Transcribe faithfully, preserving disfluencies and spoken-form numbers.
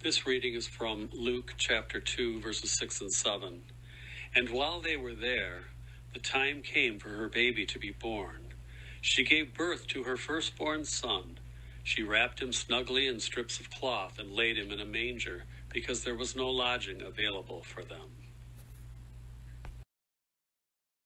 This reading is from Luke chapter two, verses six and seven. And while they were there, the time came for her baby to be born. She gave birth to her firstborn son. She wrapped him snugly in strips of cloth and laid him in a manger, because there was no lodging available for them.